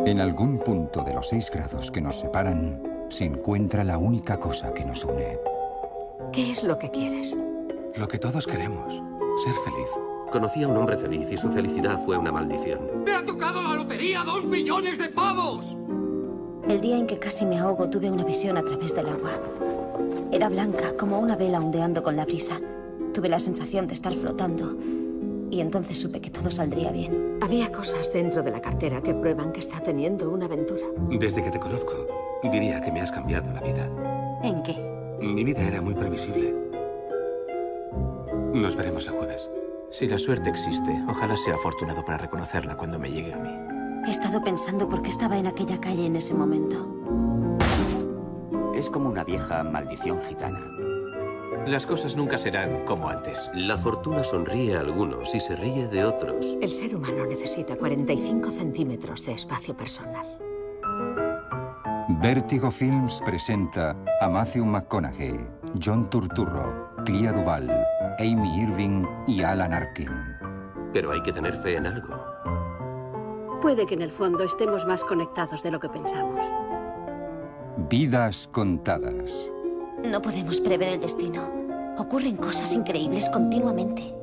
En algún punto de los 6 grados que nos separan, se encuentra la única cosa que nos une. ¿Qué es lo que quieres? Lo que todos queremos, ser feliz. Conocí a un hombre feliz y su felicidad fue una maldición. ¡Me ha tocado la lotería! ¡2 millones de pavos! El día en que casi me ahogo, tuve una visión a través del agua. Era blanca, como una vela ondeando con la brisa. Tuve la sensación de estar flotando. Y entonces supe que todo saldría bien. Había cosas dentro de la cartera que prueban que está teniendo una aventura. Desde que te conozco, diría que me has cambiado la vida. ¿En qué? Mi vida era muy previsible. Nos veremos el jueves. Si la suerte existe, ojalá sea afortunado para reconocerla cuando me llegue a mí. He estado pensando por qué estaba en aquella calle en ese momento. Es como una vieja maldición gitana. Las cosas nunca serán como antes. La fortuna sonríe a algunos y se ríe de otros. El ser humano necesita 45 centímetros de espacio personal. Vértigo Films presenta a Matthew McConaughey, John Turturro, Clea Duvall, Amy Irving y Alan Arkin. Pero hay que tener fe en algo. Puede que en el fondo estemos más conectados de lo que pensamos. Vidas contadas. No podemos prever el destino. Ocurren cosas increíbles continuamente.